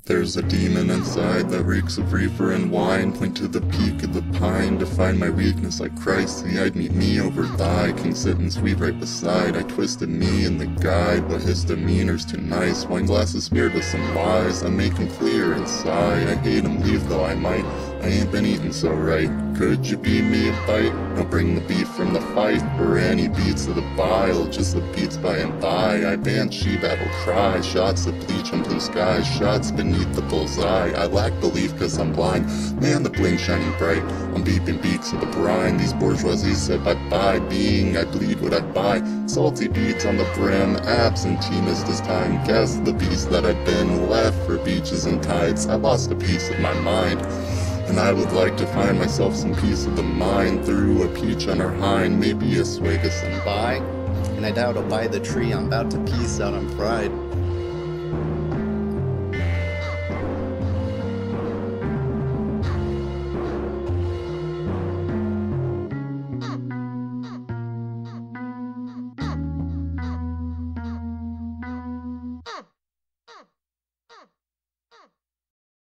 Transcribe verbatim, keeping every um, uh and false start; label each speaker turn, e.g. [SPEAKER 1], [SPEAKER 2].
[SPEAKER 1] There's a demon inside that reeks of reefer and wine. Point to the peak of the pine to find my weakness like Christ. The I'd meet me over thy king sitting sweet right beside. I twisted me in the guide, but his demeanor's too nice. Wine glasses smeared with some lies, I make him clear inside. I hate him, leave though I might. I ain't been eating so right. Could you be me a bite? Don't bring the beef from the fight, or any beats of the bile, just the beats by and by. I banshee battle cry, shots of bleach on blue skies, shots beneath the bullseye. I lack belief cause I'm blind, man the bling shining bright. I'm beeping beaks of the brine, these bourgeoisies said bye-bye. Being I bleed what I buy, salty beats on the brim, absentee-mist this time. Guess the beast that I've been, left for beaches and tides. I lost a piece of my mind, and I would like to find myself some peace of the mind. Through a peach on her hind, maybe a swig of some
[SPEAKER 2] Bye, and I doubt I'll buy the tree I'm about to piece out on pride.